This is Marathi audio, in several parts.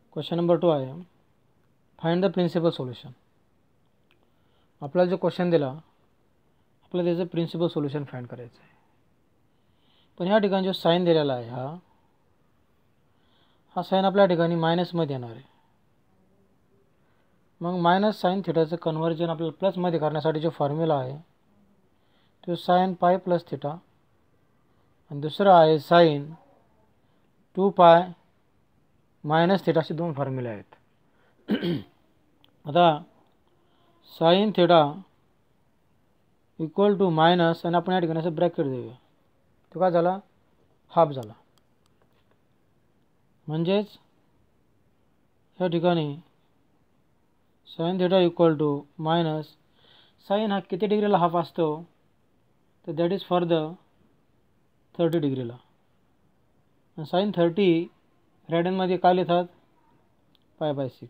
क्वेश्चन नंबर 2 आहे, फाइंड द प्रिन्सिपल सोल्युशन. आपल्याला जो क्वेश्चन दिला आपल्याला त्याचं प्रिन्सिपल सोल्युशन फाइंड करायचं आहे. पण ह्या ठिकाणी जो साईन दिलेला आहे हा साईन आपल्या ठिकाणी मायनसमध्ये येणार आहे. मग मायनस साईन थिटाचं कन्व्हर्जन आपल्याला प्लसमध्ये करण्यासाठी जो फॉर्म्युला आहे तो साईन पाय प्लस थिटा आणि दुसरा आहे साईन 2 पाय मायनस थिटा असे दोन फॉर्म्युले आहेत. आता sine theta equal to minus आणि आपण या ठिकाणी असं ब्रॅकेट देऊया, तो काय झाला हाफ झाला. म्हणजेच या ठिकाणी sine theta equal to minus sine हा किती डिग्रीला हाफ असतो तर दॅट इज फॉर द 30 डिग्रीला. आणि साईन 30 रेडियनमध्ये काय लिहितात π/6.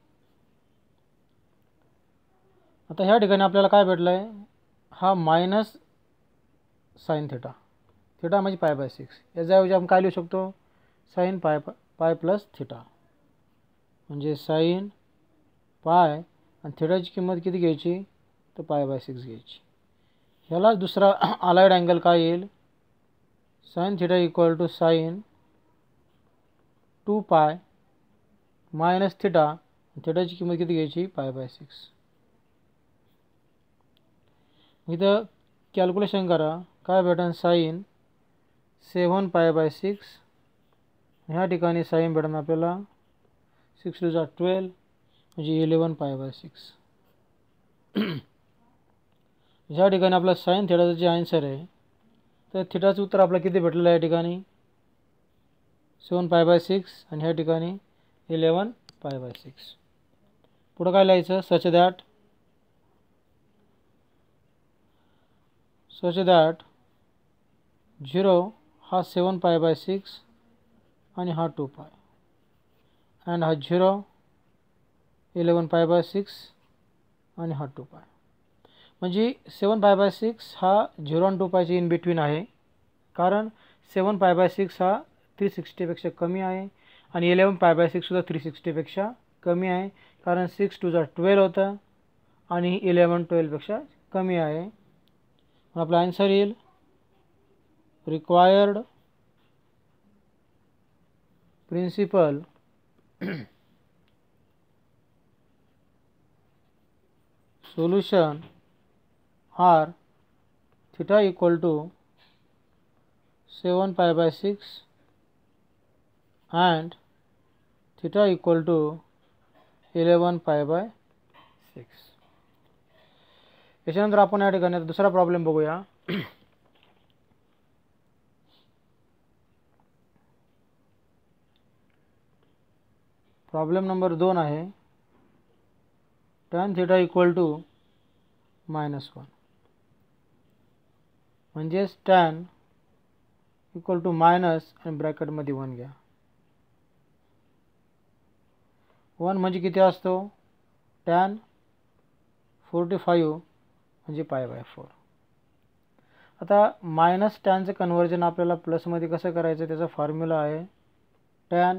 आता ह्या ठिकाणी आपल्याला काय भेटलं आहे हा मायनस साईन थिटा, थिटा म्हणजे π/6. याच्याऐवजी आपण काय लिहू शकतो साईन पाय प्लस थिटा. म्हणजे साईन पाय आणि थिटाची किंमत किती घ्यायची तर π/6 घ्यायची. ह्याला दुसरा अलाइड अँगल काय येईल sine theta equal to sine 2 pi minus theta, थिटाची किंमत किती घ्यायची π/6. इथं कॅल्क्युलेशन करा काय भेटेल साईन 7 π/6. ह्या ठिकाणी साईन भेटेल आपल्याला 6 × 12 म्हणजे 11 π/6. ह्या ठिकाणी आपला साईन थिटाचं जे आन्सर आहे तर थिटाचं उत्तर आपल्याला किती भेटलेलं आहे या ठिकाणी 7 π/6 आणि ह्या ठिकाणी 11 π/6. पुढं काय लिहायचं सच दॅट 0 हा 7 π/6 आणि हा 2 पाय अँड हा 0 11 π/6 आणि हा 2 पाय. म्हणजे 7 π/6 हा 0 आणि 2 पायच्या इन बिटवीन आहे, कारण 7 π/6 हा 360पेक्षा कमी आहे आणि 11 π/6 सुद्धा 360पेक्षा कमी आहे, कारण 6 × 12 होतं आणि 11 12पेक्षा कमी आहे. मग आपला आन्सर येईल required principal solution are theta equal to 7 π/6 and theta equal to 11 π/6. याच्यानंतर आपण या ठिकाणी दुसरा प्रॉब्लेम बघूया. प्रॉब्लेम नंबर 2 आहे tan थिटा इक्वल टू -1. म्हणजेच tan इक्वल टू मायनस आणि ब्रॅकेटमध्ये 1 घ्या. 1 म्हणजे किती असतो tan 45 म्हणजे π/4. आता मायनस टॅनचं कन्व्हर्जन आपल्याला प्लसमध्ये कसं करायचं त्याचा फॉर्म्युला आहे tan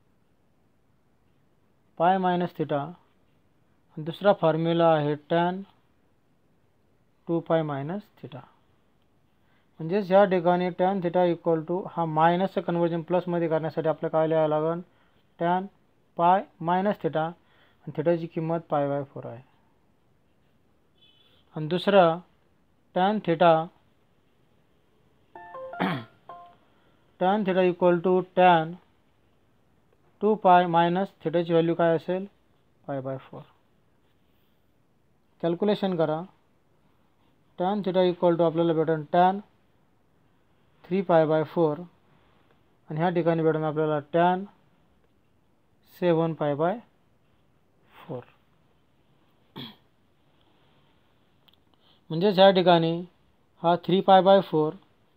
पाय मायनस थिटा आणि दुसरा फॉर्म्युला आहे tan 2 पाय मायनस थिटा. म्हणजेच ह्या ठिकाणी tan थिटा इक्वल टू हा मायनसचं कन्व्हर्जन प्लसमध्ये करण्यासाठी आपल्याला काय लिहावं लागेल tan पाय मायनस थिटा आणि थिटाची किंमत π/4 आहे. आणि दुसरा tan theta equal to tan 2 pi minus थिटाची value काय असेल π/4. कॅल्क्युलेशन करा tan थिटा इक्वल टू आपल्याला भेटेल tan 3 π/4 आणि ह्या ठिकाणी भेटेल आपल्याला tan 7 π/4. म्हणजेच ह्या ठिकाणी हा 3 π/4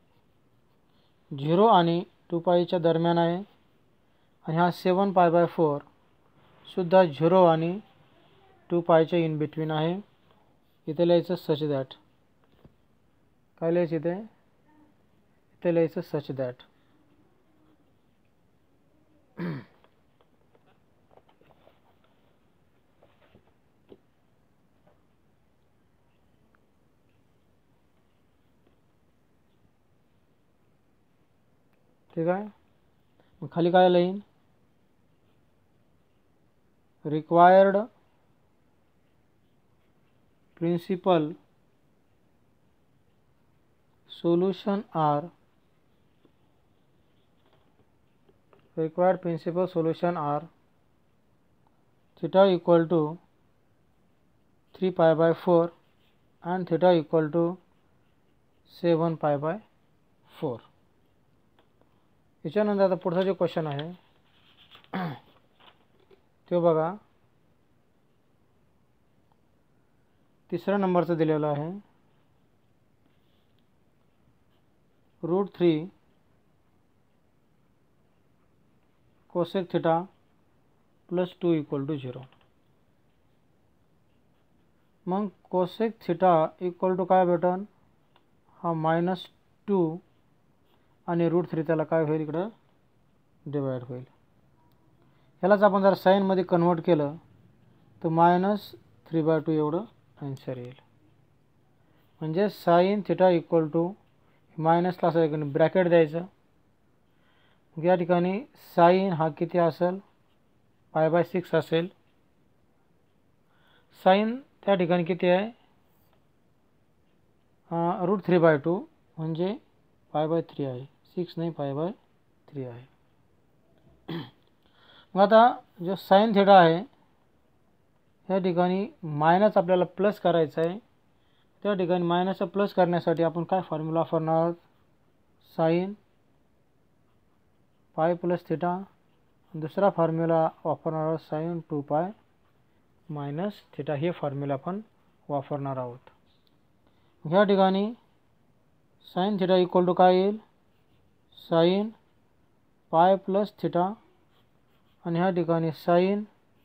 0 आणि 2 पायच्या दरम्यान आहे आणि हा 7 π/4 सुद्धा 0 आणि 2 पायच्या इन बिटवीन आहे. इथे लिहायचं सच दॅट काय लिहायचं इथे लिहायचं सच दॅट ठीक आहे. मग खाली काय लिहीन, required principal solution are theta equal to 3 pi by 4 and theta equal to 7 pi by 4. याच्यानंतर आता पुढचा जो क्वेश्चन आहे तो बघा, तिसऱ्या नंबरचा दिलेला आहे. √3 cosec theta plus 2 equal to 0. मग cosec theta equal to काय भेटन, हा -2 आणि √3 त्याला काय होईल, इकडं डिवाइड होईल. ह्यालाच आपण जर साईनमध्ये कन्वर्ट केलं तर -3/2 एवढं आन्सर येईल. म्हणजे साईन थिटा इक्वल टू मायनसला असं ब्रॅकेट द्यायचं. या ठिकाणी साईन हा किती असेल, π/6 असेल. साईन त्या ठिकाणी किती आहे, √3/2 म्हणजे π/3 आहे, 6 नाही π/3 आहे. मग आता जो साईन थिटा आहे या ठिकाणी मायनस आपल्याला प्लस करायचं आहे. त्या ठिकाणी मायनसचा प्लस करण्यासाठी आपण काय फॉर्म्युला वापरणार आहोत, साईन पाय प्लस थिटा. दुसरा फॉर्म्युला वापरणार आहोत साईन 2π मायनस थिटा. हे फॉर्म्युला आपण वापरणार आहोत. ह्या ठिकाणी साईन थिटा इक्वल टू काय येईल, साईन पाय प्लस थिटा आणि ह्या ठिकाणी साईन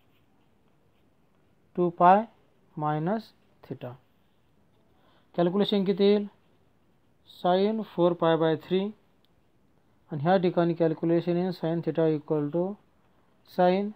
2π मायनस थिटा. कॅल्क्युलेशन किती येईल, साईन 4π/3 आणि ह्या ठिकाणी कॅल्क्युलेशन येईल sine theta equal to sine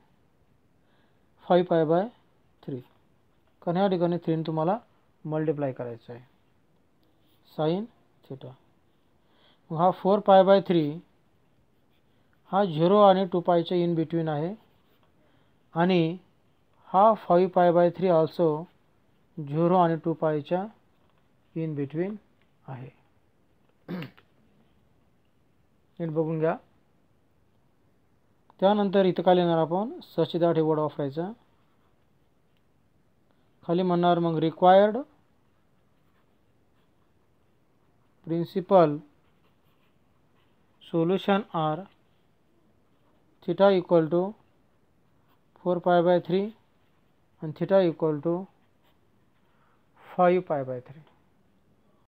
5π/3. कारण ह्या ठिकाणी 3 तुम्हाला मल्टिप्लाय करायचं आहे साईन थिटा. मग हा 4π/3 हा 0 आणि 2π च्या इन बिटवीन आहे आणि हा 5π/3 ऑल्सो 0 आणि 2π च्या इन बिटवीन आहे. नीट बघून घ्या. त्यानंतर इथं काय लिहिणार आपण, सच दॅट हे वर्ड वापरायचं. खाली म्हणणार मग required principal solution are theta equal to 4π/3 and theta equal to 5π/3.